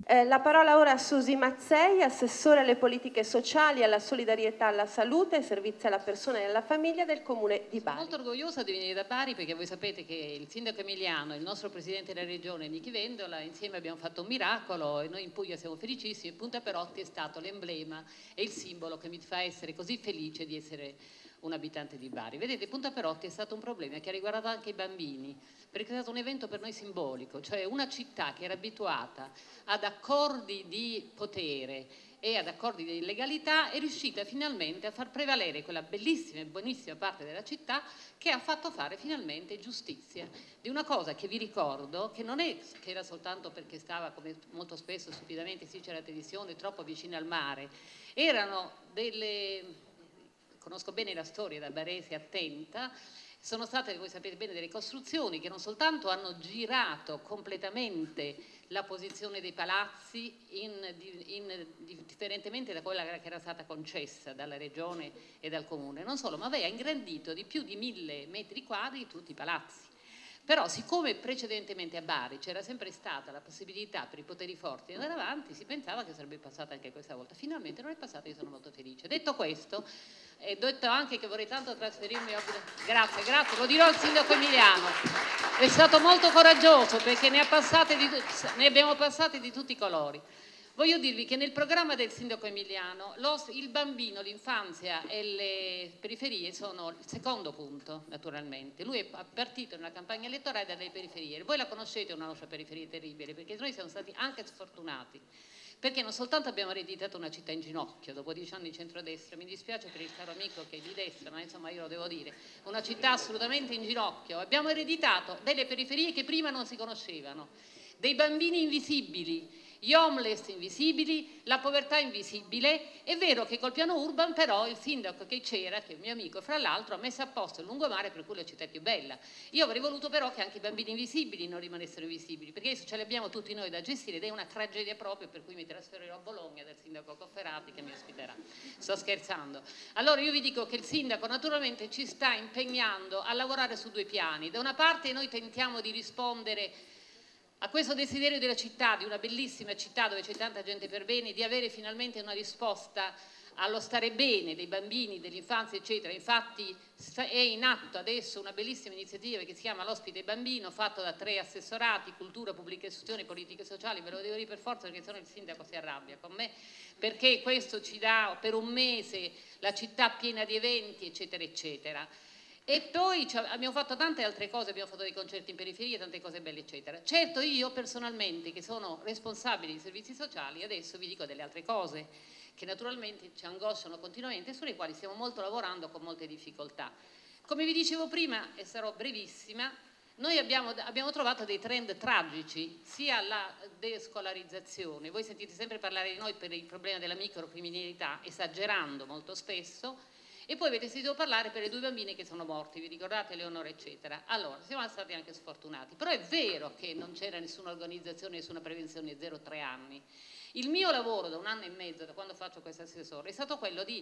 La parola ora a Susi Mazzei, assessore alle politiche sociali, alla solidarietà, alla salute, ai servizi alla persona e alla famiglia del Comune di Bari. Sono molto orgogliosa di venire da Bari perché voi sapete che il sindaco Emiliano e il nostro presidente della regione Nichi Vendola insieme abbiamo fatto un miracolo e noi in Puglia siamo felicissimi. Punta Perotti è stato l'emblema e il simbolo che mi fa essere così felice di essere un abitante di Bari. Vedete, Punta Perotti è stato un problema che ha riguardato anche i bambini, perché è stato un evento per noi simbolico, cioè una città che era abituata ad accordi di potere e ad accordi di illegalità è riuscita finalmente a far prevalere quella bellissima e buonissima parte della città che ha fatto fare finalmente giustizia di una cosa che vi ricordo che non è che era soltanto perché stava, come molto spesso stupidamente si dice alla televisione, troppo vicino al mare. Erano delle, conosco bene la storia da barese attenta, sono state, voi sapete bene, delle costruzioni che non soltanto hanno girato completamente la posizione dei palazzi differentemente da quella che era stata concessa dalla regione e dal comune, non solo, ma aveva ingrandito di più di 1000 metri quadri tutti i palazzi. Però siccome precedentemente a Bari c'era sempre stata la possibilità per i poteri forti di andare avanti, si pensava che sarebbe passata anche questa volta. Finalmente non è passata, io sono molto felice. Detto questo, e detto anche che vorrei tanto trasferirmi, grazie, grazie, lo dirò al sindaco Emiliano, è stato molto coraggioso perché ne abbiamo passate di tutti i colori. Voglio dirvi che nel programma del sindaco Emiliano il bambino, l'infanzia e le periferie sono il secondo punto, naturalmente. Lui è partito in una campagna elettorale dalle periferie. Voi la conoscete una nostra periferia terribile, perché noi siamo stati anche sfortunati, perché non soltanto abbiamo ereditato una città in ginocchio dopo 10 anni di centrodestra, mi dispiace per il caro amico che è di destra, ma insomma io lo devo dire, una città assolutamente in ginocchio, abbiamo ereditato delle periferie che prima non si conoscevano, dei bambini invisibili, gli homeless invisibili, la povertà invisibile. È vero che col piano urban però il sindaco che c'era, che è un mio amico fra l'altro, ha messo a posto il lungomare per cui la città è più bella. Io avrei voluto però che anche i bambini invisibili non rimanessero invisibili, perché adesso ce li abbiamo tutti noi da gestire ed è una tragedia proprio, per cui mi trasferirò a Bologna dal sindaco Cofferati che mi ospiterà. Sto scherzando. Allora io vi dico che il sindaco naturalmente ci sta impegnando a lavorare su due piani. Da una parte noi tentiamo di rispondere a questo desiderio della città, di una bellissima città dove c'è tanta gente per bene, di avere finalmente una risposta allo stare bene dei bambini, dell'infanzia eccetera. Infatti è in atto adesso una bellissima iniziativa che si chiama l'ospite bambino, fatto da 3 assessorati, cultura, pubblica istruzione, politiche sociali. Ve lo devo dire per forza perché sennò il sindaco si arrabbia con me, perché questo ci dà per un mese la città piena di eventi eccetera eccetera. E poi abbiamo fatto tante altre cose, abbiamo fatto dei concerti in periferia, tante cose belle eccetera. Certo, io personalmente che sono responsabile di servizi sociali adesso vi dico delle altre cose che naturalmente ci angosciano continuamente, sulle quali stiamo molto lavorando con molte difficoltà. Come vi dicevo prima, e sarò brevissima, noi abbiamo trovato dei trend tragici, sia la descolarizzazione, voi sentite sempre parlare di noi per il problema della microcriminalità, esagerando molto spesso, e poi avete sentito parlare per le 2 bambine che sono morte, vi ricordate Eleonora eccetera. Allora, siamo stati anche sfortunati, però è vero che non c'era nessuna organizzazione, nessuna prevenzione 0-3 anni. Il mio lavoro da 1 anno e mezzo, da quando faccio questo assessore, è stato quello di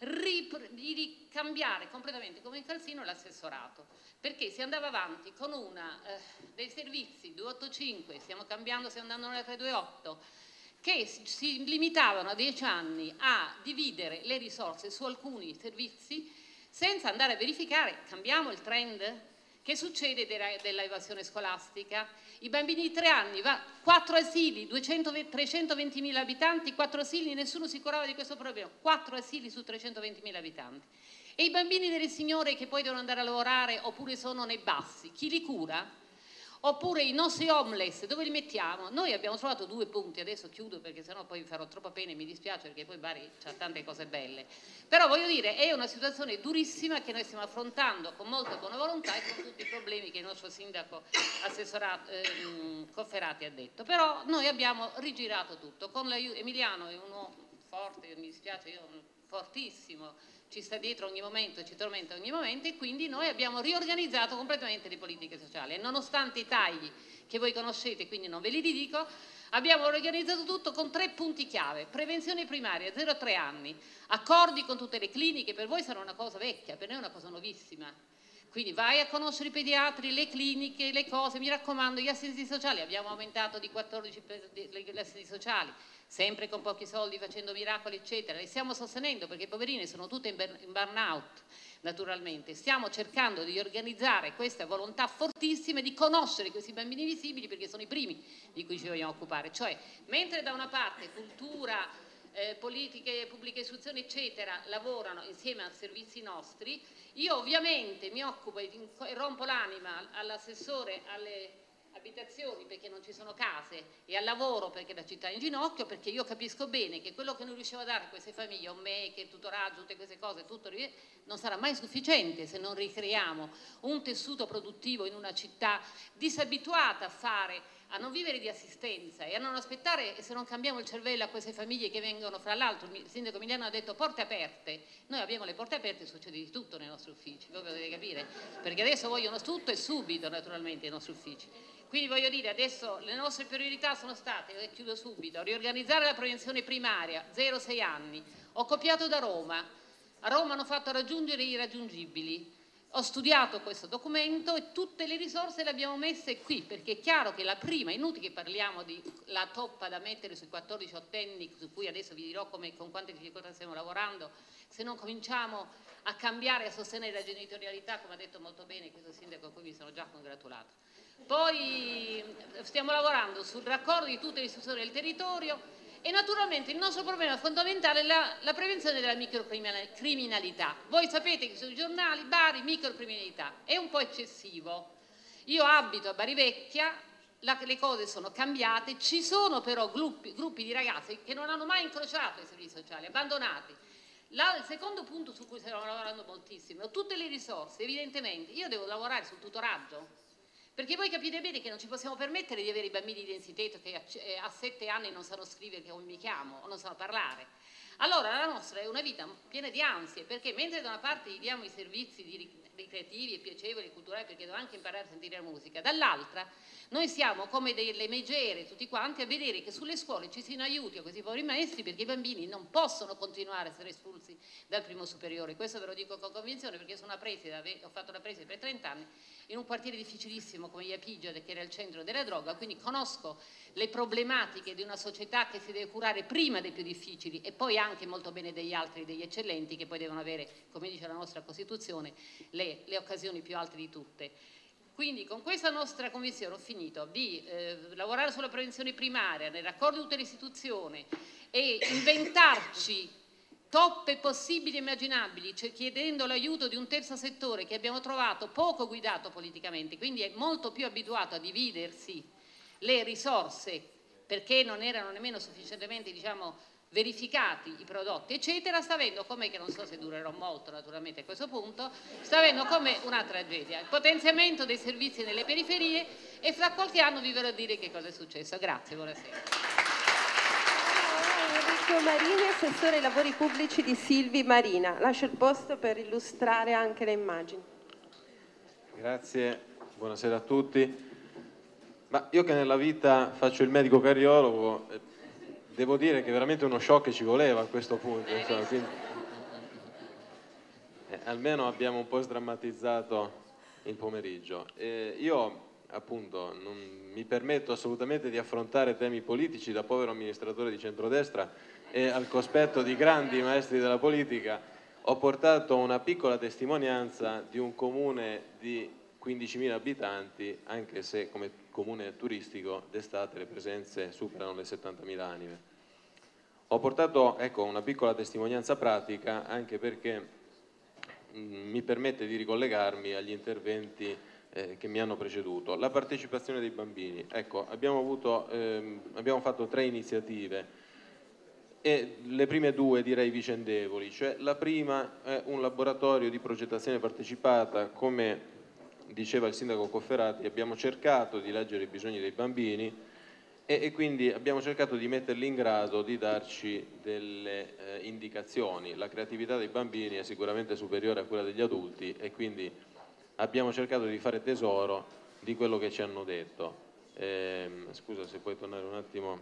ricambiare completamente come in calzino l'assessorato, perché si andava avanti con dei servizi 285, stiamo cambiando, stiamo andando nella 328, che si limitavano a 10 anni a dividere le risorse su alcuni servizi senza andare a verificare, cambiamo il trend? Che succede della evasione scolastica? I bambini di 3 anni, 4 asili, 320.000 abitanti, 4 asili, nessuno si curava di questo problema, 4 asili su 320.000 abitanti. E i bambini delle signore che poi devono andare a lavorare oppure sono nei bassi, chi li cura? Oppure i nostri homeless, dove li mettiamo? Noi abbiamo trovato 2 punti, adesso chiudo perché sennò poi vi farò troppa pena e mi dispiace perché poi Bari ha tante cose belle. Però voglio dire, è una situazione durissima che noi stiamo affrontando con molta buona volontà e con tutti i problemi che il nostro sindaco Cofferati ha detto. Però noi abbiamo rigirato tutto, con Emiliano è uno forte, mi dispiace, io fortissimo, ci sta dietro ogni momento, ci tormenta ogni momento e quindi noi abbiamo riorganizzato completamente le politiche sociali e nonostante i tagli che voi conoscete, quindi non ve li dico, abbiamo organizzato tutto con 3 punti chiave: prevenzione primaria 0-3 anni, accordi con tutte le cliniche, per voi sarà una cosa vecchia, per noi è una cosa nuovissima, Quindi vai a conoscere i pediatri, le cliniche, le cose, mi raccomando, gli assistenti sociali, abbiamo aumentato di 14 gli assistenti sociali, sempre con pochi soldi, facendo miracoli, eccetera. Le stiamo sostenendo perché i poverini sono tutte in burnout, naturalmente. Stiamo cercando di organizzare questa volontà fortissima di conoscere questi bambini visibili perché sono i primi di cui ci vogliamo occupare. Cioè, mentre da una parte cultura, politiche, pubbliche istruzioni eccetera lavorano insieme a servizi nostri, io ovviamente mi occupo e rompo l'anima all'assessore alle abitazioni perché non ci sono case e al lavoro perché la città è in ginocchio, perché io capisco bene che quello che noi riusciamo a dare a queste famiglie, un MEC, il tutoraggio, tutte queste cose, tutto non sarà mai sufficiente se non ricreiamo un tessuto produttivo in una città disabituata a non vivere di assistenza e a non aspettare, e se non cambiamo il cervello a queste famiglie che vengono, fra l'altro il sindaco Emiliano ha detto porte aperte, noi abbiamo le porte aperte e succede di tutto nei nostri uffici, voi potete capire, perché adesso vogliono tutto e subito naturalmente i nostri uffici. Quindi voglio dire, adesso le nostre priorità sono state, e chiudo subito, riorganizzare la prevenzione primaria, 0-6 anni, ho copiato da Roma, a Roma hanno fatto raggiungere i irraggiungibili. Ho studiato questo documento e tutte le risorse le abbiamo messe qui, perché è chiaro che la prima, inutile che parliamo di la toppa da mettere sui 14-8enni, su cui adesso vi dirò con quante difficoltà stiamo lavorando, se non cominciamo a cambiare, a sostenere la genitorialità, come ha detto molto bene questo sindaco a cui mi sono già congratulato. Poi stiamo lavorando sul raccordo di tutte le istituzioni del territorio e naturalmente il nostro problema fondamentale è la prevenzione della microcriminalità. Voi sapete che sui giornali Bari, microcriminalità, è un po' eccessivo. Io abito a Bari Vecchia, le cose sono cambiate, ci sono però gruppi di ragazzi che non hanno mai incrociato i servizi sociali, abbandonati. Il secondo punto su cui stiamo lavorando moltissimo, tutte le risorse, evidentemente, io devo lavorare sul tutoraggio, perché voi capite bene che non ci possiamo permettere di avere i bambini di densità che a 7 anni non sanno scrivere come mi chiamo o non sanno parlare. Allora la nostra è una vita piena di ansie, perché mentre da una parte gli diamo i servizi ricreativi e piacevoli e culturali perché devono anche imparare a sentire la musica, dall'altra noi siamo come delle megere tutti quanti a vedere che sulle scuole ci siano aiuti a questi poveri maestri perché i bambini non possono continuare a essere espulsi dal primo superiore. Questo ve lo dico con convinzione perché sono una preside, ho fatto la preside per 30 anni in un quartiere difficilissimo come Iapigia, che era il centro della droga, quindi conosco le problematiche di una società che si deve curare prima dei più difficili e poi anche molto bene degli altri, degli eccellenti che poi devono avere, come dice la nostra Costituzione, le occasioni più alte di tutte. Quindi con questa nostra convinzione ho finito di lavorare sulla prevenzione primaria, nel raccordo di tutte le istituzioni e inventarci toppe possibili e immaginabili, cioè chiedendo l'aiuto di un terzo settore che abbiamo trovato poco guidato politicamente, quindi è molto più abituato a dividersi le risorse perché non erano nemmeno sufficientemente, diciamo, verificati i prodotti eccetera, sta avendo come, che non so se durerò molto naturalmente a questo punto, sta avendo come una tragedia, il potenziamento dei servizi nelle periferie e fra qualche anno vi verrò a dire che cosa è successo. Grazie, buonasera. Enrico Marini, assessore ai lavori pubblici di Silvi Marina. Lascio il posto per illustrare anche le immagini. Grazie, buonasera a tutti. Ma io che nella vita faccio il medico cardiologo, devo dire che veramente uno shock ci voleva a questo punto, insomma, quindi, almeno abbiamo un po' sdrammatizzato il pomeriggio. Io appunto non mi permetto assolutamente di affrontare temi politici da povero amministratore di centrodestra e al cospetto di grandi maestri della politica. Ho portato una piccola testimonianza di un comune di 15.000 abitanti, anche se come comune turistico d'estate le presenze superano le 70.000 anime. Ho portato, ecco, una piccola testimonianza pratica anche perché mi permette di ricollegarmi agli interventi che mi hanno preceduto. La partecipazione dei bambini. Ecco, abbiamo fatto 3 iniziative e le prime 2 direi vicendevoli, cioè la prima è un laboratorio di progettazione partecipata, come diceva il sindaco Cofferati, abbiamo cercato di leggere i bisogni dei bambini e quindi abbiamo cercato di metterli in grado di darci delle indicazioni. La creatività dei bambini è sicuramente superiore a quella degli adulti e quindi abbiamo cercato di fare tesoro di quello che ci hanno detto. Scusa se puoi tornare un attimo.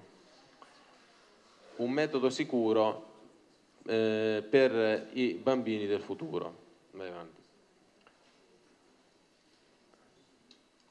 Un metodo sicuro per i bambini del futuro. Vai avanti.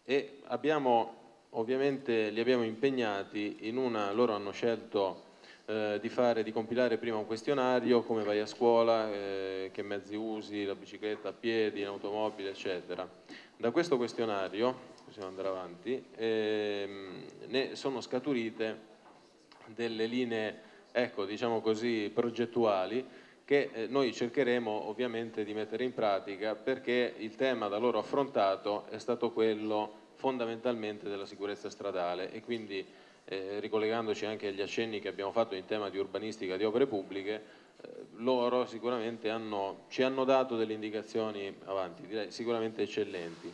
e ovviamente li abbiamo impegnati loro hanno scelto di compilare prima un questionario, come vai a scuola, che mezzi usi, la bicicletta, a piedi, in automobile, eccetera. Da questo questionario, possiamo andare avanti, ne sono scaturite delle linee, ecco, diciamo così, progettuali, che noi cercheremo ovviamente di mettere in pratica, perché il tema da loro affrontato è stato quello fondamentalmente della sicurezza stradale, e quindi ricollegandoci anche agli accenni che abbiamo fatto in tema di urbanistica di opere pubbliche, loro sicuramente ci hanno dato delle indicazioni avanti, direi sicuramente eccellenti,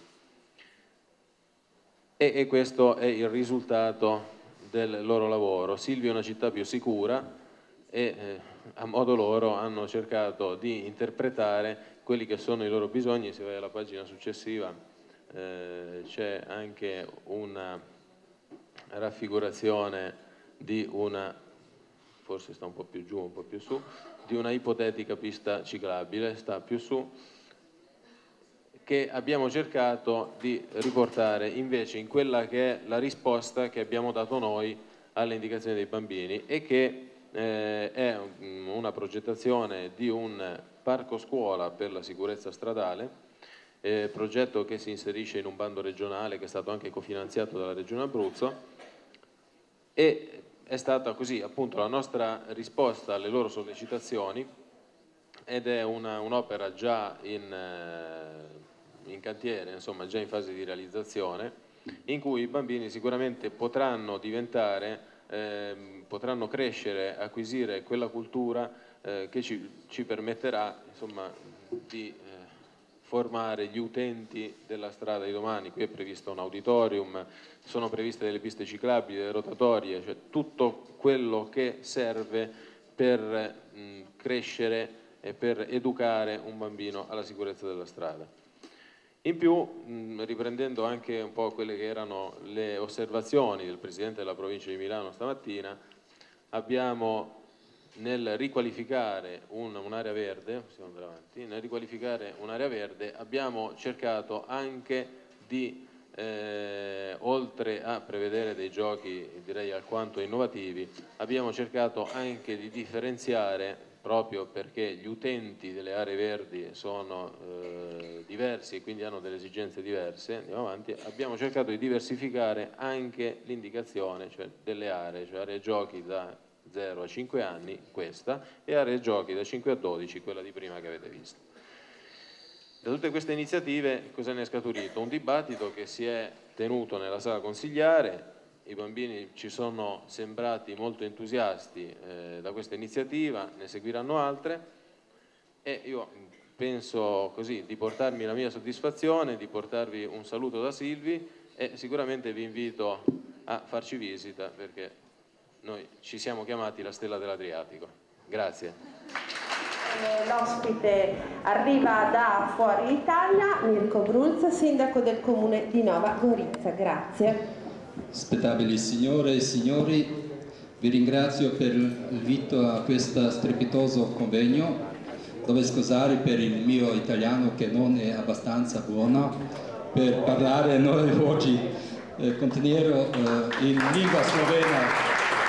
e questo è il risultato del loro lavoro. Silvio è una città più sicura, e a modo loro hanno cercato di interpretare quelli che sono i loro bisogni. Se vai alla pagina successiva c'è anche una raffigurazione di forse sta un po' più giù, un po' più su, di una ipotetica pista ciclabile, sta più su, che abbiamo cercato di riportare invece in quella che è la risposta che abbiamo dato noi alle indicazioni dei bambini, e che è una progettazione di un parco scuola per la sicurezza stradale, progetto che si inserisce in un bando regionale che è stato anche cofinanziato dalla Regione Abruzzo, e è stata così appunto la nostra risposta alle loro sollecitazioni, ed è un'opera già in cantiere, insomma già in fase di realizzazione, in cui i bambini sicuramente potranno potranno crescere, acquisire quella cultura che ci permetterà, insomma, di formare gli utenti della strada di domani. Qui è previsto un auditorium, sono previste delle piste ciclabili, delle rotatorie, cioè tutto quello che serve per crescere e per educare un bambino alla sicurezza della strada. In più, riprendendo anche un po' quelle che erano le osservazioni del Presidente della Provincia di Milano stamattina, abbiamo, nel riqualificare un'area verde, possiamo andare avanti, nel riqualificare un'area verde abbiamo cercato anche di, oltre a prevedere dei giochi direi alquanto innovativi, abbiamo cercato anche di differenziare, proprio perché gli utenti delle aree verdi sono diversi e quindi hanno delle esigenze diverse. Andiamo avanti. Abbiamo cercato di diversificare anche l'indicazione, cioè delle aree, cioè aree giochi da 0 a 5 anni, questa, e aree giochi da 5 a 12, quella di prima che avete visto. Da tutte queste iniziative cosa ne è scaturito? Un dibattito che si è tenuto nella sala consigliare. I bambini ci sono sembrati molto entusiasti da questa iniziativa, ne seguiranno altre, e io penso così di portarmi la mia soddisfazione, di portarvi un saluto da Silvi, e sicuramente vi invito a farci visita, perché noi ci siamo chiamati la Stella dell'Adriatico. Grazie. L'ospite arriva da fuori Italia, Mirko Brunz, sindaco del comune di Nova Gorizia. Grazie. Spettabili signore e signori, vi ringrazio per l'invito a questo strepitoso convegno. Devo scusare per il mio italiano che non è abbastanza buono per parlare noi oggi, continuerò in lingua slovena.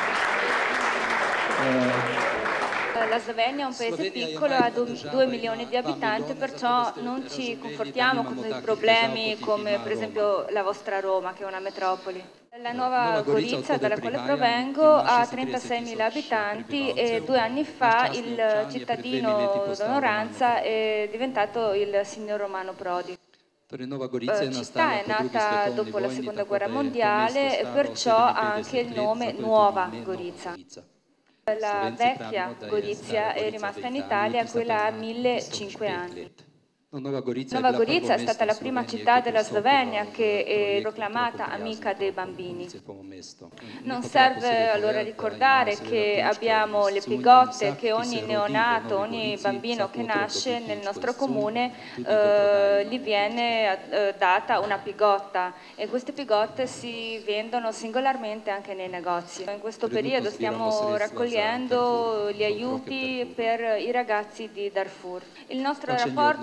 La Slovenia è un paese piccolo, ha 2 milioni di abitanti, perciò non ci confortiamo con i problemi come per esempio la vostra Roma, che è una metropoli. La Nuova Gorizia, dalla quale provengo, ha 36.000 abitanti e 2 anni fa il cittadino d'onoranza è diventato il signor Romano Prodi. La città è nata dopo la seconda guerra mondiale e perciò ha anche il nome Nuova Gorizia. La vecchia Gorizia è rimasta in Italia, quella ha 1500 anni. Nuova Gorizia è stata la prima città della Slovenia che è proclamata amica dei bambini. Non serve allora ricordare che abbiamo le pigotte, che ogni neonato, ogni bambino che nasce nel nostro comune gli viene data una pigotta, e queste pigotte si vendono singolarmente anche nei negozi. In questo periodo stiamo raccogliendo gli aiuti per i ragazzi di Darfur. Il nostro rapporto con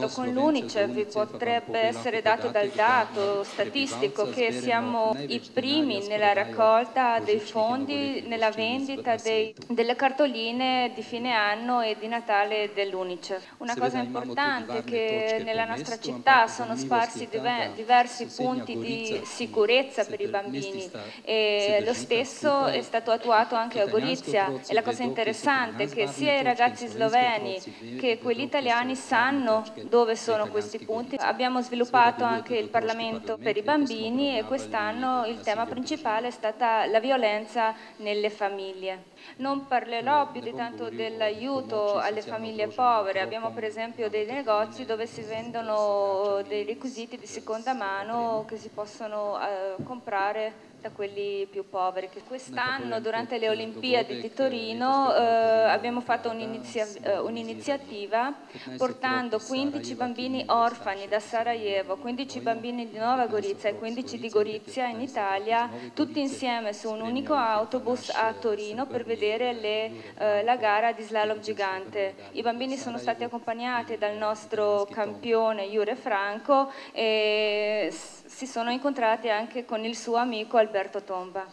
dall'UNICEF potrebbe essere dato dal dato statistico che siamo i primi nella raccolta dei fondi, nella vendita delle cartoline di fine anno e di Natale dell'UNICEF. Una cosa importante è che nella nostra città sono sparsi diversi punti di sicurezza per i bambini e lo stesso è stato attuato anche a Gorizia. E la cosa interessante è che sia i ragazzi sloveni che quelli italiani sanno dove sono questi punti. Abbiamo sviluppato anche il Parlamento per i bambini e quest'anno il tema principale è stata la violenza nelle famiglie. Non parlerò più di tanto dell'aiuto alle famiglie povere. Abbiamo per esempio dei negozi dove si vendono dei requisiti di seconda mano che si possono comprare da quelli più poveri. Quest'anno durante le Olimpiadi di Torino abbiamo fatto un'iniziativa portando 15 bambini orfani da Sarajevo, 15 bambini di Nova Gorizia e 15 di Gorizia in Italia, tutti insieme su un unico autobus a Torino per vedere la gara di slalom gigante. I bambini sono stati accompagnati dal nostro campione Jure Franco e si sono incontrati anche con il suo amico Alberto Tomba.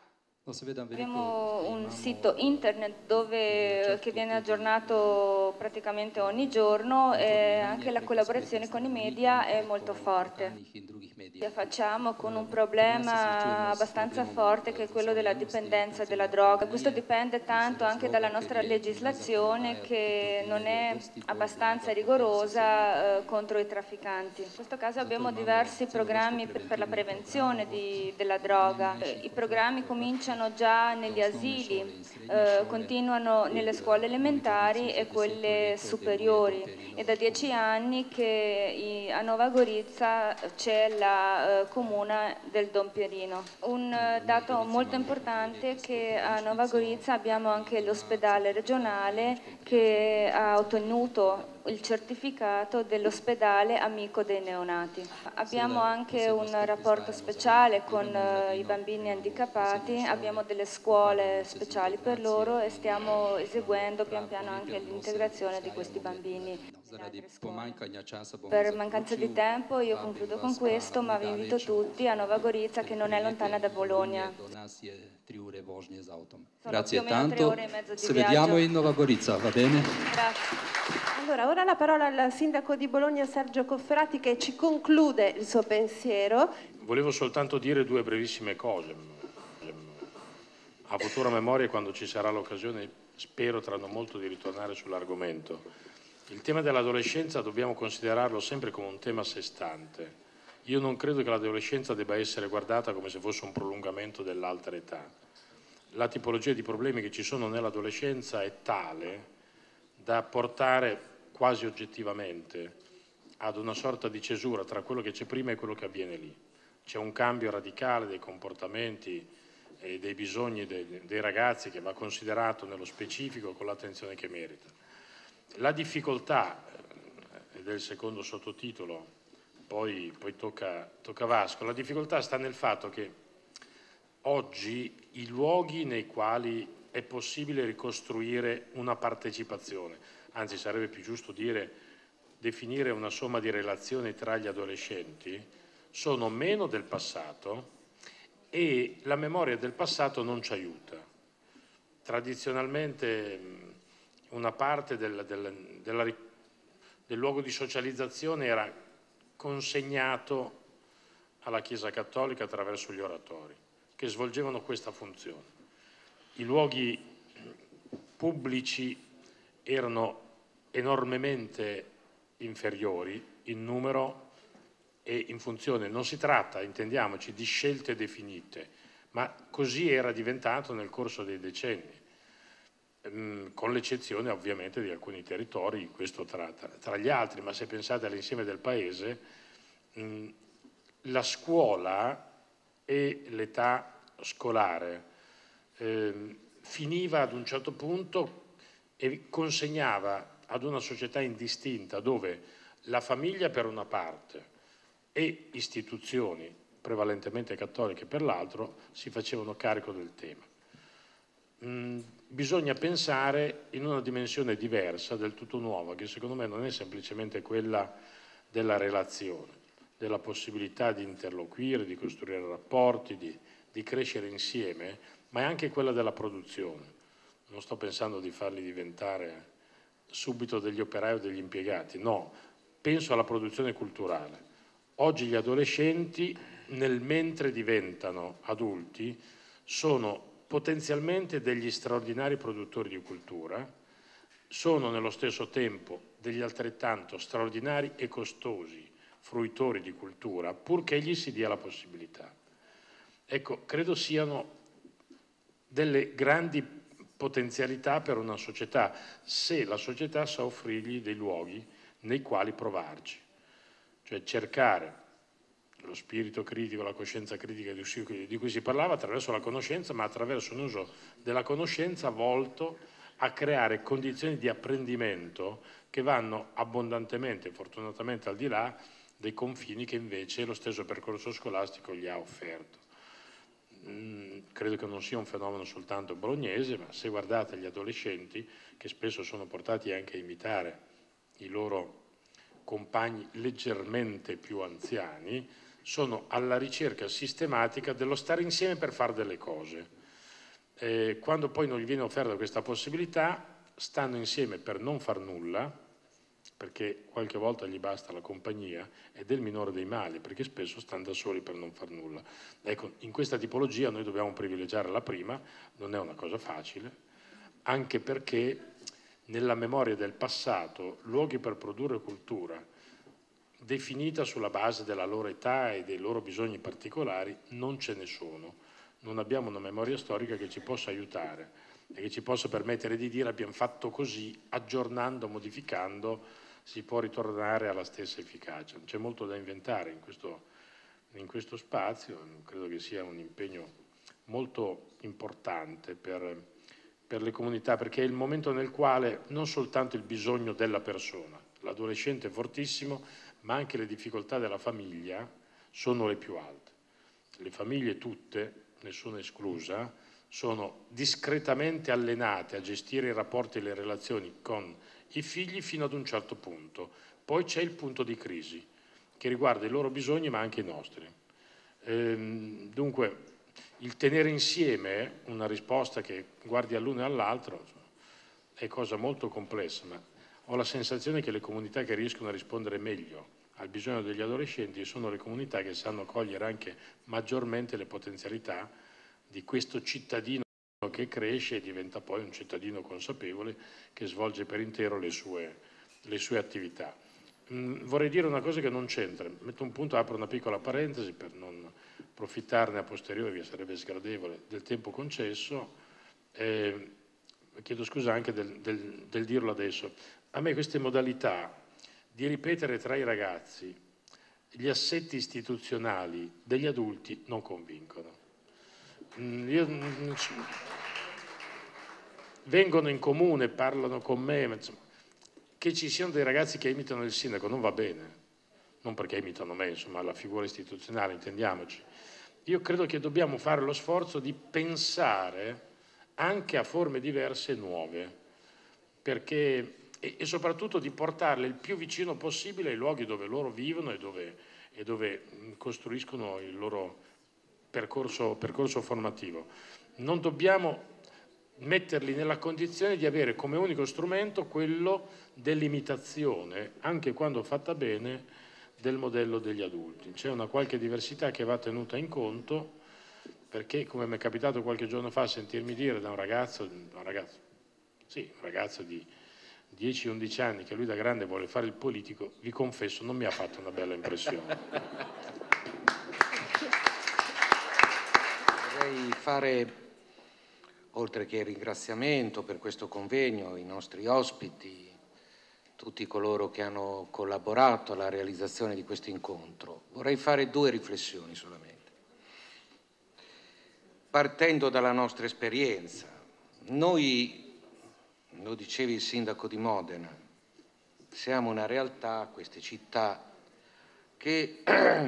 Abbiamo un sito internet che viene aggiornato praticamente ogni giorno e anche la collaborazione con i media è molto forte. Facciamo con un problema abbastanza forte che è quello della dipendenza della droga. Questo dipende tanto anche dalla nostra legislazione che non è abbastanza rigorosa contro i trafficanti. In questo caso abbiamo diversi programmi per la prevenzione della droga. I programmi cominciano già negli asili, continuano nelle scuole elementari e quelle superiori e da 10 anni che a Nova Gorizia c'è la comuna del Dompierino. Un dato molto importante è che a Nova Gorizia abbiamo anche l'ospedale regionale che ha ottenuto il certificato dell'ospedale amico dei neonati. Abbiamo anche un rapporto speciale con i bambini handicappati, abbiamo delle scuole speciali per loro e stiamo eseguendo pian piano anche l'integrazione di questi bambini. Per mancanza di tempo io concludo con questo, ma vi invito tutti a Nova Gorizia che non è lontana da Bologna. Grazie tanto, ci vediamo in Nova Gorizia, va bene? Grazie. Allora, ora la parola al sindaco di Bologna Sergio Cofferati che ci conclude il suo pensiero. Volevo soltanto dire due brevissime cose. A futura memoria, quando ci sarà l'occasione, spero tra non molto di ritornare sull'argomento. Il tema dell'adolescenza dobbiamo considerarlo sempre come un tema a sé stante. Io non credo che l'adolescenza debba essere guardata come se fosse un prolungamento dell'altra età. La tipologia di problemi che ci sono nell'adolescenza è tale da portare quasi oggettivamente ad una sorta di cesura tra quello che c'è prima e quello che avviene lì. C'è un cambio radicale dei comportamenti e dei bisogni dei ragazzi che va considerato nello specifico con l'attenzione che merita. La difficoltà, ed è il secondo sottotitolo, poi tocca Vasco, la difficoltà sta nel fatto che oggi i luoghi nei quali è possibile ricostruire una partecipazione, anzi sarebbe più giusto definire una somma di relazioni tra gli adolescenti, sono meno del passato e la memoria del passato non ci aiuta. Tradizionalmente una parte del luogo di socializzazione era consegnato alla Chiesa Cattolica attraverso gli oratori, che svolgevano questa funzione. I luoghi pubblici erano enormemente inferiori in numero e in funzione. Non si tratta, intendiamoci, di scelte definite, ma così era diventato nel corso dei decenni, con l'eccezione ovviamente di alcuni territori, questo tra gli altri, ma se pensate all'insieme del paese, la scuola e l'età scolare finiva ad un certo punto e consegnava ad una società indistinta dove la famiglia per una parte e istituzioni prevalentemente cattoliche per l'altro si facevano carico del tema. Bisogna pensare in una dimensione diversa, del tutto nuova, che secondo me non è semplicemente quella della relazione, della possibilità di interloquire, di costruire rapporti, di crescere insieme, ma è anche quella della produzione. Non sto pensando di farli diventare subito degli operai o degli impiegati, no, penso alla produzione culturale. Oggi gli adolescenti, nel mentre diventano adulti, sono potenzialmente degli straordinari produttori di cultura, sono nello stesso tempo degli altrettanto straordinari e costosi fruitori di cultura, purché gli si dia la possibilità. Ecco, credo siano delle grandi potenzialità per una società, se la società sa offrirgli dei luoghi nei quali provarci, cioè cercare lo spirito critico, la coscienza critica di cui si parlava attraverso la conoscenza, ma attraverso un uso della conoscenza volto a creare condizioni di apprendimento che vanno abbondantemente, fortunatamente al di là dei confini che invece lo stesso percorso scolastico gli ha offerto. Credo che non sia un fenomeno soltanto bolognese, ma se guardate gli adolescenti, che spesso sono portati anche a imitare i loro compagni leggermente più anziani, sono alla ricerca sistematica dello stare insieme per fare delle cose. Quando poi non gli viene offerta questa possibilità, stanno insieme per non far nulla, perché qualche volta gli basta la compagnia, ed è il minore dei mali, perché spesso stanno da soli per non far nulla. Ecco, in questa tipologia noi dobbiamo privilegiare la prima, non è una cosa facile, anche perché nella memoria del passato luoghi per produrre cultura definita sulla base della loro età e dei loro bisogni particolari non ce ne sono. Non abbiamo una memoria storica che ci possa aiutare e che ci possa permettere di dire abbiamo fatto così, aggiornando, modificando, si può ritornare alla stessa efficacia. C'è molto da inventare in questo spazio, credo che sia un impegno molto importante per le comunità, perché è il momento nel quale non soltanto il bisogno della persona, l'adolescente è fortissimo, ma anche le difficoltà della famiglia sono le più alte. Le famiglie tutte, nessuna esclusa, sono discretamente allenate a gestire i rapporti e le relazioni con i figli fino ad un certo punto. Poi c'è il punto di crisi, che riguarda i loro bisogni ma anche i nostri. Dunque, il tenere insieme una risposta che guardi all'uno e all'altro è cosa molto complessa, ma ho la sensazione che le comunità che riescono a rispondere meglio al bisogno degli adolescenti sono le comunità che sanno cogliere anche maggiormente le potenzialità di questo cittadino che cresce e diventa poi un cittadino consapevole che svolge per intero le sue attività. Vorrei dire una cosa che non c'entra, metto un punto, apro una piccola parentesi per non approfittarne a posteriori, che sarebbe sgradevole del tempo concesso, chiedo scusa anche del dirlo adesso. A me queste modalità di ripetere tra i ragazzi gli assetti istituzionali degli adulti non convincono. Vengono in comune, parlano con me, ma insomma, che ci siano dei ragazzi che imitano il sindaco non va bene, non perché imitano me, insomma, la figura istituzionale, intendiamoci. Io credo che dobbiamo fare lo sforzo di pensare anche a forme diverse e nuove, perché, e soprattutto di portarle il più vicino possibile ai luoghi dove loro vivono e dove costruiscono il loro percorso formativo. Non dobbiamo metterli nella condizione di avere come unico strumento quello dell'imitazione, anche quando fatta bene, del modello degli adulti. C'è una qualche diversità che va tenuta in conto, perché come mi è capitato qualche giorno fa sentirmi dire da un ragazzo di 10-11 anni che lui da grande vuole fare il politico, vi confesso non mi ha fatto una bella impressione. Vorrei fare, oltre che il ringraziamento per questo convegno, i nostri ospiti, tutti coloro che hanno collaborato alla realizzazione di questo incontro, vorrei fare 2 riflessioni solamente. Partendo dalla nostra esperienza, noi, lo diceva il sindaco di Modena, siamo una realtà, queste città, che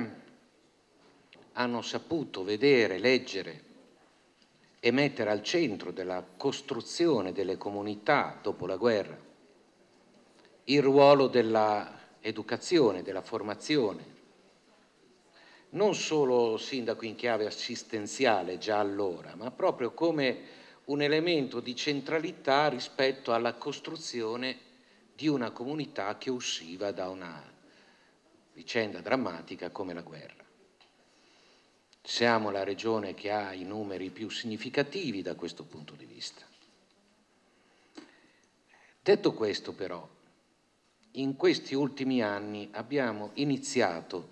hanno saputo vedere, leggere e mettere al centro della costruzione delle comunità dopo la guerra il ruolo della educazione, della formazione, non solo sindaco in chiave assistenziale già allora, ma proprio come un elemento di centralità rispetto alla costruzione di una comunità che usciva da una vicenda drammatica come la guerra. Siamo la regione che ha i numeri più significativi da questo punto di vista. Detto questo, però, in questi ultimi anni abbiamo iniziato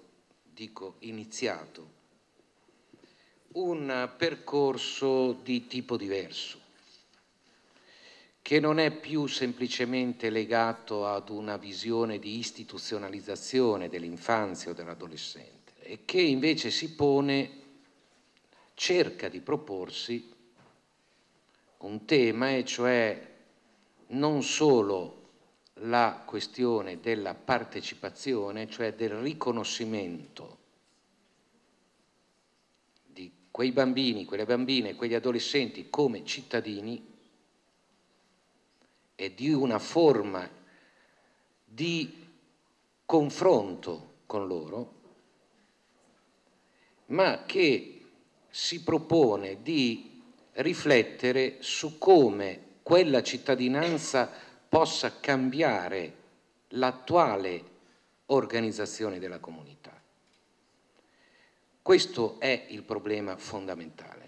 un percorso di tipo diverso, che non è più semplicemente legato ad una visione di istituzionalizzazione dell'infanzia o dell'adolescente, e che invece cerca di proporsi un tema, e cioè non solo la questione della partecipazione, cioè del riconoscimento di quei bambini, quelle bambine, quegli adolescenti come cittadini e di una forma di confronto con loro, ma che si propone di riflettere su come quella cittadinanza possa cambiare l'attuale organizzazione della comunità. Questo è il problema fondamentale.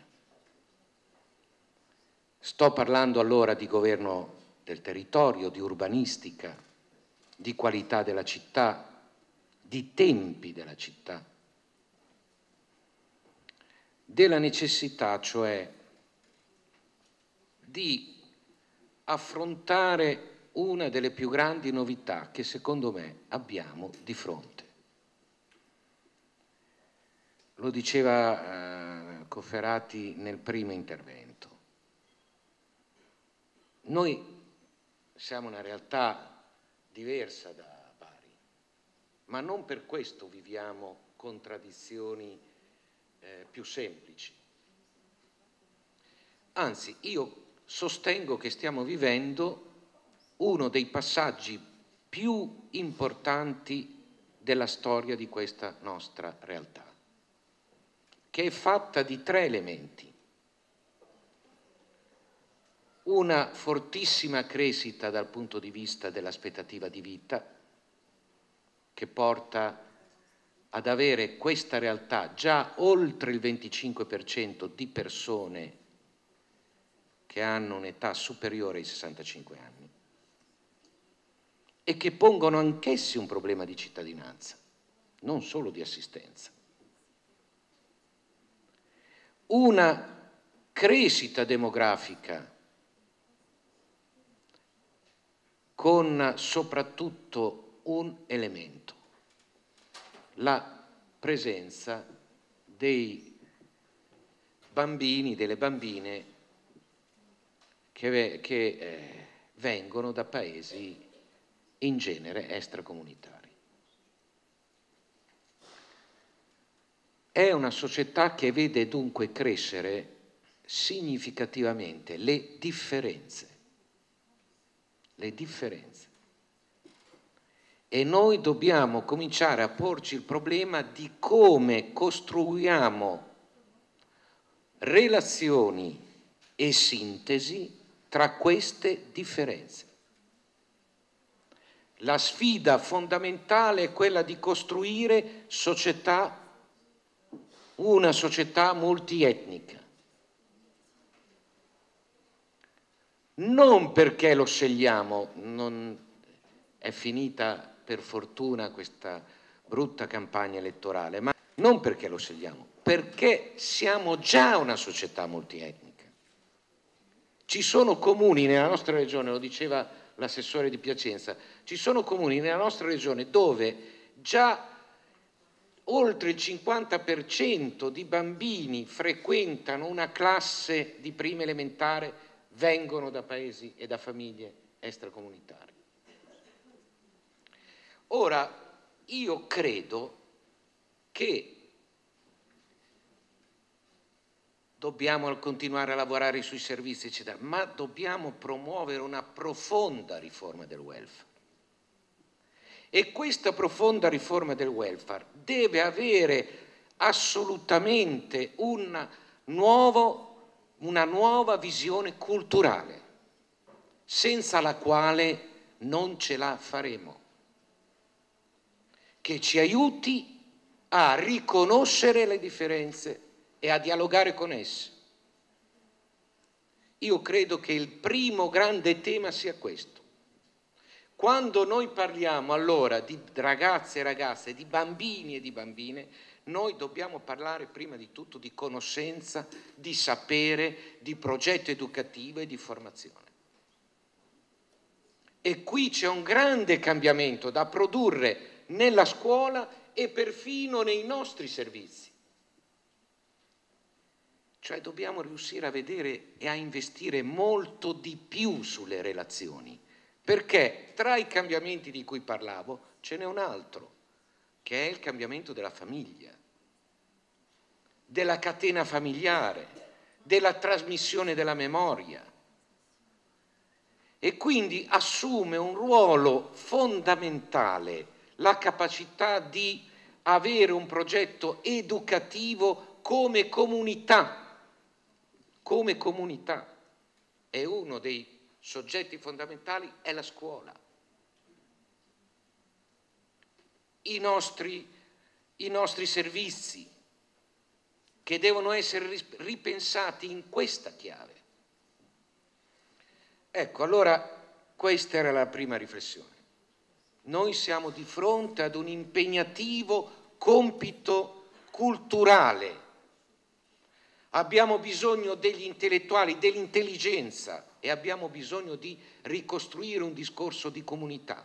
Sto parlando allora di governo del territorio, di urbanistica, di qualità della città, di tempi della città, della necessità cioè di affrontare una delle più grandi novità che secondo me abbiamo di fronte. Lo diceva Cofferati nel primo intervento. Noi siamo una realtà diversa da Bari, ma non per questo viviamo contraddizioni più semplici. Anzi, io sostengo che stiamo vivendo uno dei passaggi più importanti della storia di questa nostra realtà, che è fatta di 3 elementi. Una fortissima crescita dal punto di vista dell'aspettativa di vita, che porta ad avere questa realtà già oltre il 25% di persone che hanno un'età superiore ai 65 anni e che pongono anch'essi un problema di cittadinanza, non solo di assistenza. Una crescita demografica con soprattutto un elemento, la presenza dei bambini, delle bambine che vengono da paesi in genere extracomunitari. È una società che vede dunque crescere significativamente le differenze. E noi dobbiamo cominciare a porci il problema di come costruiamo relazioni e sintesi tra queste differenze. La sfida fondamentale è quella di costruire una società multietnica. Non perché lo scegliamo, non è finita per fortuna questa brutta campagna elettorale, ma non perché lo scegliamo, perché siamo già una società multietnica. Ci sono comuni nella nostra regione, lo diceva l'assessore di Piacenza, ci sono comuni nella nostra regione dove già oltre il 50% di bambini frequentano una classe di prima elementare vengono da paesi e da famiglie extracomunitarie. Ora, io credo che dobbiamo continuare a lavorare sui servizi, eccetera, ma dobbiamo promuovere una profonda riforma del welfare. E questa profonda riforma del welfare deve avere assolutamente una nuova visione culturale, senza la quale non ce la faremo, che ci aiuti a riconoscere le differenze e a dialogare con esse. Io credo che il primo grande tema sia questo. Quando noi parliamo allora di ragazze e ragazze, di bambini e di bambine, noi dobbiamo parlare prima di tutto di conoscenza, di sapere, di progetto educativo e di formazione. E qui c'è un grande cambiamento da produrre nella scuola e perfino nei nostri servizi. Cioè dobbiamo riuscire a vedere e a investire molto di più sulle relazioni, perché tra i cambiamenti di cui parlavo ce n'è un altro, che è il cambiamento della famiglia, della catena familiare, della trasmissione della memoria. E quindi assume un ruolo fondamentale la capacità di avere un progetto educativo come comunità. Come comunità. E uno dei soggetti fondamentali è la scuola. I nostri servizi, che devono essere ripensati in questa chiave. Ecco, allora questa era la prima riflessione. Noi siamo di fronte ad un impegnativo compito culturale. Abbiamo bisogno degli intellettuali, dell'intelligenza, e abbiamo bisogno di ricostruire un discorso di comunità.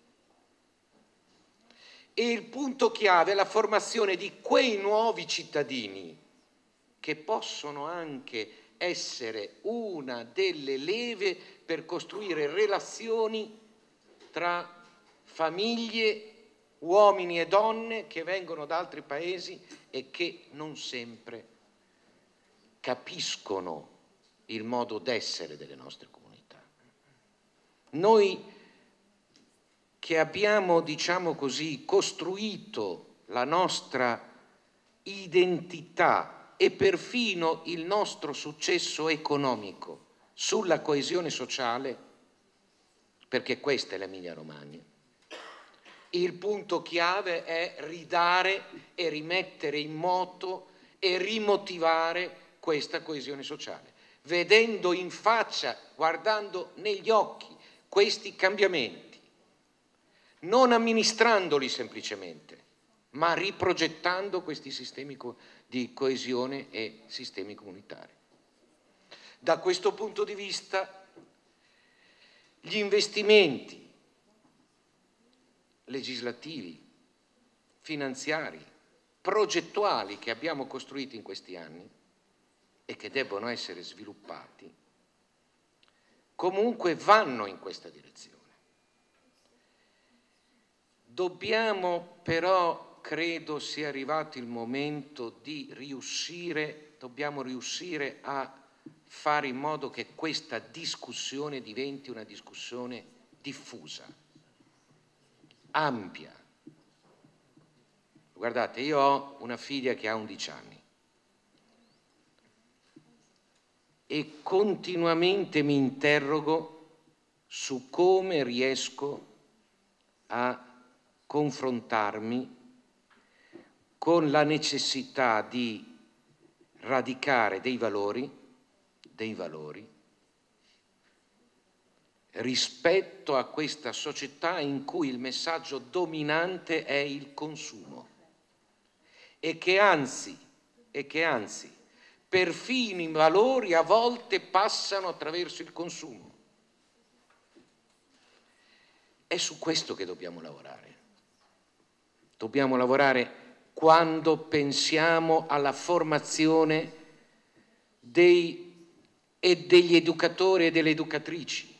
E il punto chiave è la formazione di quei nuovi cittadini che possono anche essere una delle leve per costruire relazioni tra famiglie, uomini e donne che vengono da altri paesi e che non sempre capiscono il modo d'essere delle nostre comunità. Noi che abbiamo, diciamo così, costruito la nostra identità e perfino il nostro successo economico sulla coesione sociale, perché questa è l'Emilia-Romagna, il punto chiave è ridare e rimettere in moto e rimotivare questa coesione sociale, vedendo in faccia, guardando negli occhi questi cambiamenti, non amministrandoli semplicemente, ma riprogettando questi sistemi di coesione e sistemi comunitari. Da questo punto di vista, gli investimenti legislativi, finanziari, progettuali che abbiamo costruito in questi anni e che debbono essere sviluppati, comunque vanno in questa direzione. Dobbiamo però, credo sia arrivato il momento di dobbiamo riuscire a fare in modo che questa discussione diventi una discussione diffusa, ampia. Guardate, io ho una figlia che ha 11 anni e continuamente mi interrogo su come riesco a confrontarmi con la necessità di radicare dei valori rispetto a questa società in cui il messaggio dominante è il consumo e che anzi perfino i valori a volte passano attraverso il consumo. È su questo che dobbiamo lavorare. Dobbiamo lavorare quando pensiamo alla formazione degli educatori e delle educatrici.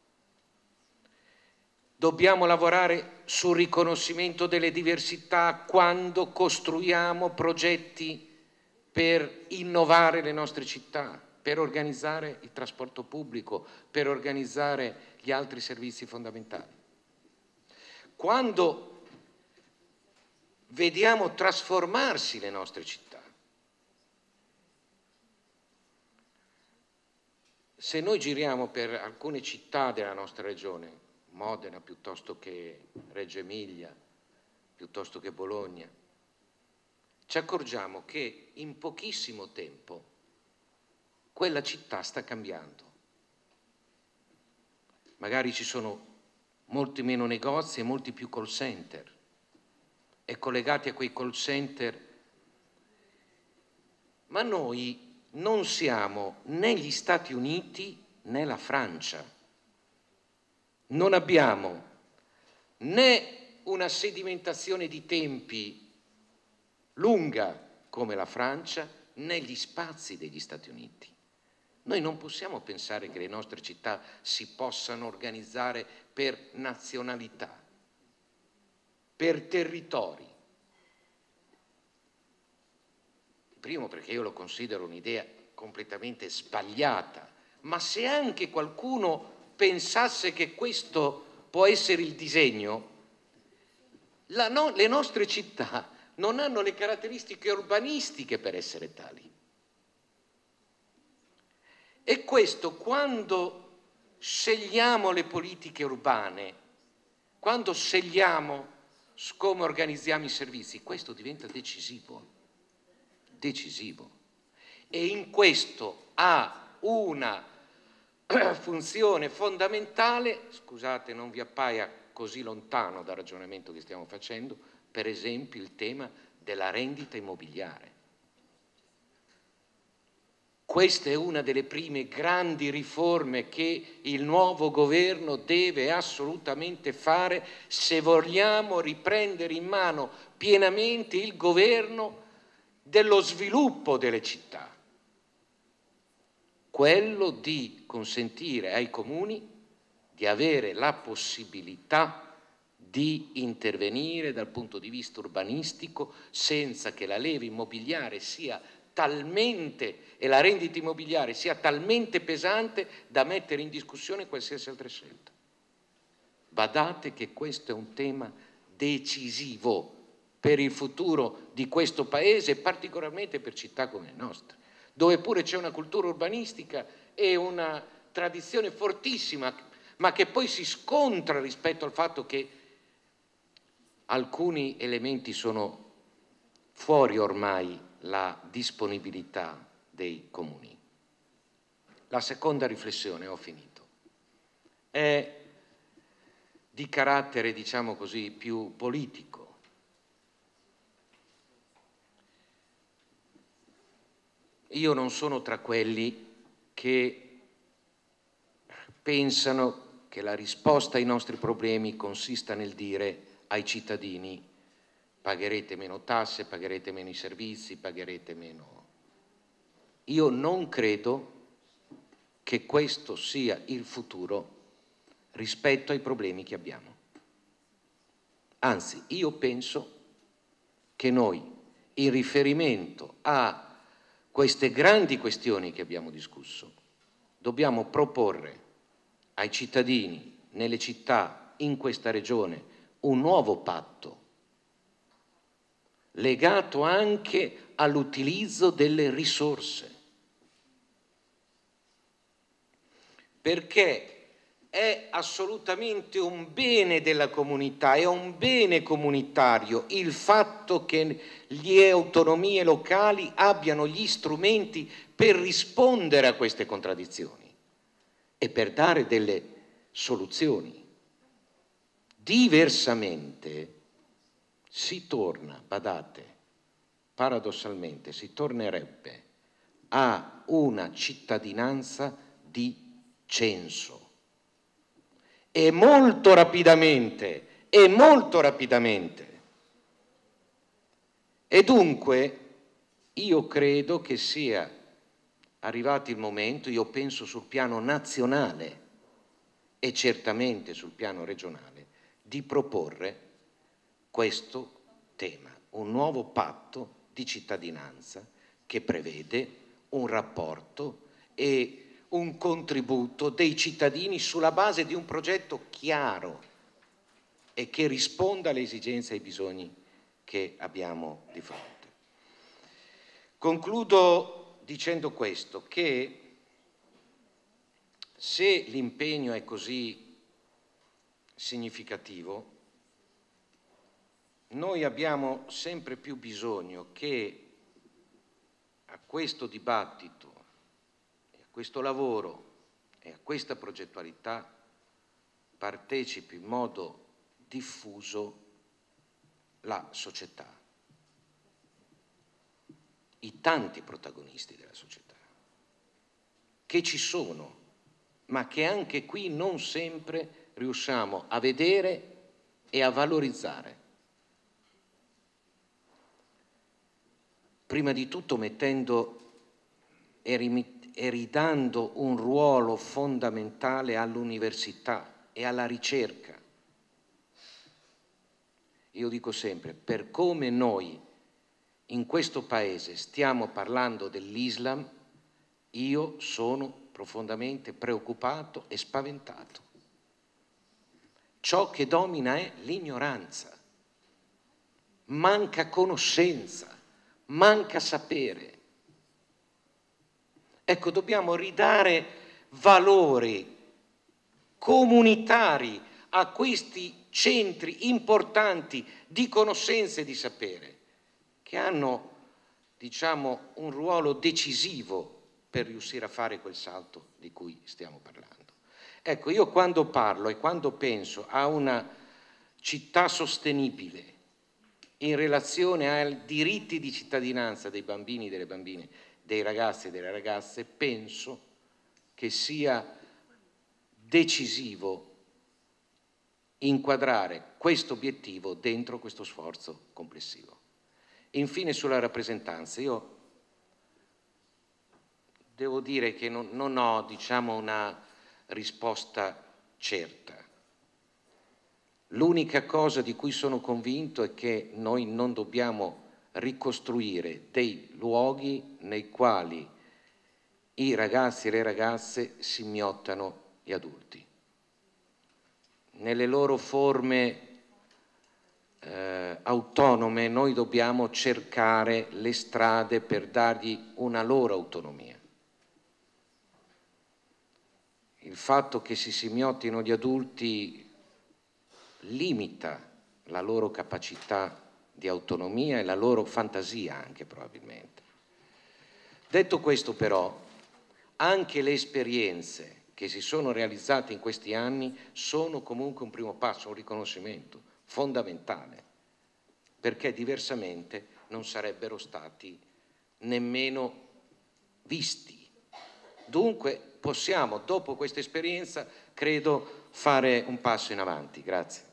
Dobbiamo lavorare sul riconoscimento delle diversità quando costruiamo progetti per innovare le nostre città, per organizzare il trasporto pubblico, per organizzare gli altri servizi fondamentali. quando vediamo trasformarsi le nostre città. Se noi giriamo per alcune città della nostra regione, Modena piuttosto che Reggio Emilia, piuttosto che Bologna, ci accorgiamo che in pochissimo tempo quella città sta cambiando. Magari ci sono molti meno negozi e molti più call center, e collegati a quei call center, ma noi non siamo né gli Stati Uniti né la Francia. Non abbiamo né una sedimentazione di tempi lunga come la Francia, né gli spazi degli Stati Uniti. Noi non possiamo pensare che le nostre città si possano organizzare per nazionalità, per territori. Primo, perché io lo considero un'idea completamente sbagliata, ma se anche qualcuno pensasse che questo può essere il disegno, le nostre città non hanno le caratteristiche urbanistiche per essere tali. E questo, quando scegliamo le politiche urbane, quando scegliamo come organizziamo i servizi, questo diventa decisivo. E in questo ha una funzione fondamentale, scusate non vi appaia così lontano dal ragionamento che stiamo facendo, per esempio il tema della rendita immobiliare. Questa è una delle prime grandi riforme che il nuovo governo deve assolutamente fare se vogliamo riprendere in mano pienamente il governo dello sviluppo delle città. Quello di consentire ai comuni di avere la possibilità di intervenire dal punto di vista urbanistico senza che la leva immobiliare sia talmente e la rendita immobiliare sia talmente pesante da mettere in discussione qualsiasi altra scelta. Badate che questo è un tema decisivo per il futuro di questo Paese, particolarmente per città come le nostre, dove pure c'è una cultura urbanistica e una tradizione fortissima, ma che poi si scontra rispetto al fatto che alcuni elementi sono fuori ormai la disponibilità dei comuni. La seconda riflessione, ho finito, è di carattere, diciamo così, più politico. Io non sono tra quelli che pensano che la risposta ai nostri problemi consista nel dire ai cittadini: pagherete meno tasse, pagherete meno i servizi, pagherete meno. Io non credo che questo sia il futuro rispetto ai problemi che abbiamo. Anzi, io penso che noi, in riferimento a queste grandi questioni che abbiamo discusso, dobbiamo proporre ai cittadini, nelle città, in questa regione, un nuovo patto legato anche all'utilizzo delle risorse, perché è assolutamente un bene della comunità, è un bene comunitario il fatto che le autonomie locali abbiano gli strumenti per rispondere a queste contraddizioni e per dare delle soluzioni. Diversamente si torna, badate, paradossalmente si tornerebbe a una cittadinanza di censo. E molto rapidamente. E dunque io credo che sia arrivato il momento, io penso sul piano nazionale e certamente sul piano regionale, di proporre questo tema, un nuovo patto di cittadinanza che prevede un rapporto e un contributo dei cittadini sulla base di un progetto chiaro, e che risponda alle esigenze e ai bisogni che abbiamo di fronte. Concludo dicendo questo, che se l'impegno è così significativo, noi abbiamo sempre più bisogno che a questo dibattito, a questo lavoro e a questa progettualità partecipi in modo diffuso la società, i tanti protagonisti della società, che ci sono, ma che anche qui non sempre riusciamo a vedere e a valorizzare. Prima di tutto mettendo e ridando un ruolo fondamentale all'università e alla ricerca. Io dico sempre, per come noi in questo Paese stiamo parlando dell'Islam, io sono profondamente preoccupato e spaventato. Ciò che domina è l'ignoranza, manca conoscenza, manca sapere. Ecco, dobbiamo ridare valori comunitari a questi centri importanti di conoscenza e di sapere, che hanno, diciamo, un ruolo decisivo per riuscire a fare quel salto di cui stiamo parlando. Ecco, io quando parlo e quando penso a una città sostenibile in relazione ai diritti di cittadinanza dei bambini e delle bambine, dei ragazzi e delle ragazze, penso che sia decisivo inquadrare questo obiettivo dentro questo sforzo complessivo. Infine sulla rappresentanza, io devo dire che non ho, diciamo, una risposta certa. L'unica cosa di cui sono convinto è che noi non dobbiamo ricostruire dei luoghi nei quali i ragazzi e le ragazze si immiottano gli adulti. Nelle loro forme autonome noi dobbiamo cercare le strade per dargli una loro autonomia. Il fatto che si immiottino gli adulti limita la loro capacità di autonomia e la loro fantasia anche probabilmente. Detto questo però, anche le esperienze che si sono realizzate in questi anni sono comunque un primo passo, un riconoscimento fondamentale, perché diversamente non sarebbero stati nemmeno visti. Dunque possiamo, dopo questa esperienza, credo, fare un passo in avanti. Grazie.